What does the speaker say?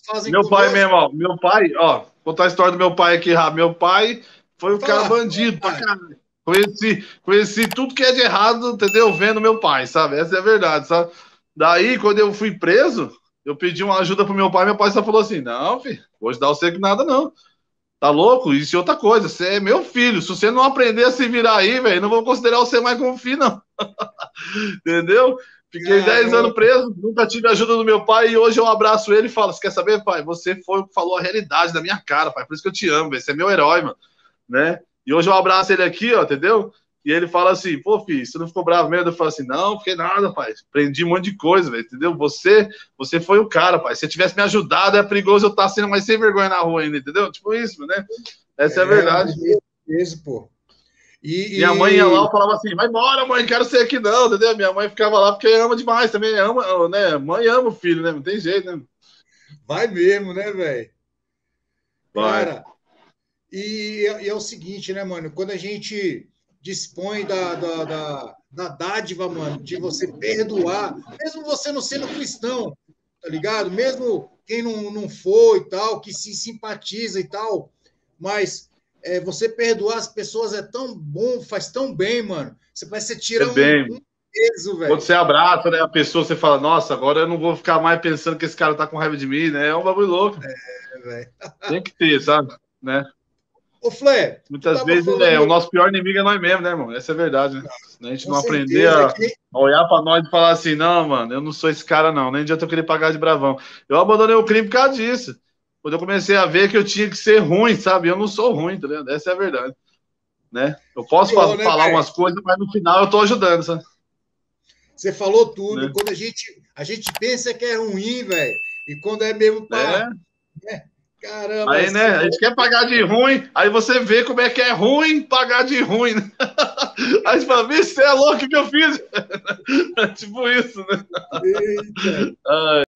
fazem Meu pai conosco. mesmo, ó. Meu pai, ó. Contar a história do meu pai aqui, rápido. Meu pai foi um cara Fala, bandido pra caralho. Conheci tudo que é de errado, entendeu? Vendo meu pai, sabe? Essa é a verdade, sabe? Daí, quando eu fui preso, eu pedi uma ajuda pro meu pai só falou assim: não, filho, vou ajudar você que nada, não. Tá louco? Isso é outra coisa. Você é meu filho. Se você não aprender a se virar aí, velho, não vou considerar você mais como filho, não. Entendeu? Fiquei 10 anos caramba. preso, nunca tive ajuda do meu pai e hoje eu abraço ele e falo: Você quer saber, pai? Você foi o que falou a realidade da minha cara, pai. Por isso que eu te amo, véio. Você é meu herói, mano. Né? E hoje eu abraço ele aqui, ó, entendeu? E ele fala assim: Pô, filho, você não ficou bravo mesmo? Eu falo assim: Não, fiquei nada, pai. Aprendi um monte de coisa, velho, entendeu? Você foi o cara, pai. Se você tivesse me ajudado, é perigoso eu estar sendo mais sem vergonha na rua ainda, entendeu? Tipo isso, né? Essa é a É, verdade. mas é mesmo, pô. Minha mãe ia lá E, e falava assim: vai embora, mãe, quero ser aqui não, entendeu? Minha mãe ficava lá porque ama demais também, ama, né? Mãe ama o filho, né? Não tem jeito, né? vai mesmo, né, velho? Vai. Cara, e é o seguinte, né, mano? Quando a gente dispõe da dádiva, mano, de você perdoar, mesmo você não sendo cristão, tá ligado? Mesmo quem não for e tal, que se simpatiza e tal, mas você perdoar as pessoas é tão bom, faz tão bem, mano. Você parece que você É tira um bem. peso, Quando velho. você abraça, né, a pessoa, você fala: nossa, agora eu não vou ficar mais pensando que esse cara tá com raiva de mim, né? É um bagulho louco. É, velho. Tem que ter, sabe? Né? Ô, Flé, tu Muitas tava vezes o falando, nosso pior inimigo é nós mesmos, né, irmão? Essa é a verdade, né? Se a gente com não aprender certeza, é a que nem. olhar pra nós e falar assim: não, mano, eu não sou esse cara, não. Nem adianta eu querer pagar de bravão. Eu abandonei o crime por causa disso. Quando eu comecei a ver que eu tinha que ser ruim, sabe? Eu não sou ruim, tá ligado? Essa é a verdade, né? Eu posso Pior, né, falar velho? umas coisas, mas no final eu tô ajudando, sabe? Você falou tudo. Né? Quando a gente pensa que é ruim, velho, e quando é mesmo É. pá, né? Caramba, Aí, né, você a gente falou. quer pagar de ruim, aí você vê como é que é ruim pagar de ruim, né? Aí você fala: Vixe, você é louco, o que eu fiz? É tipo isso, né? Eita.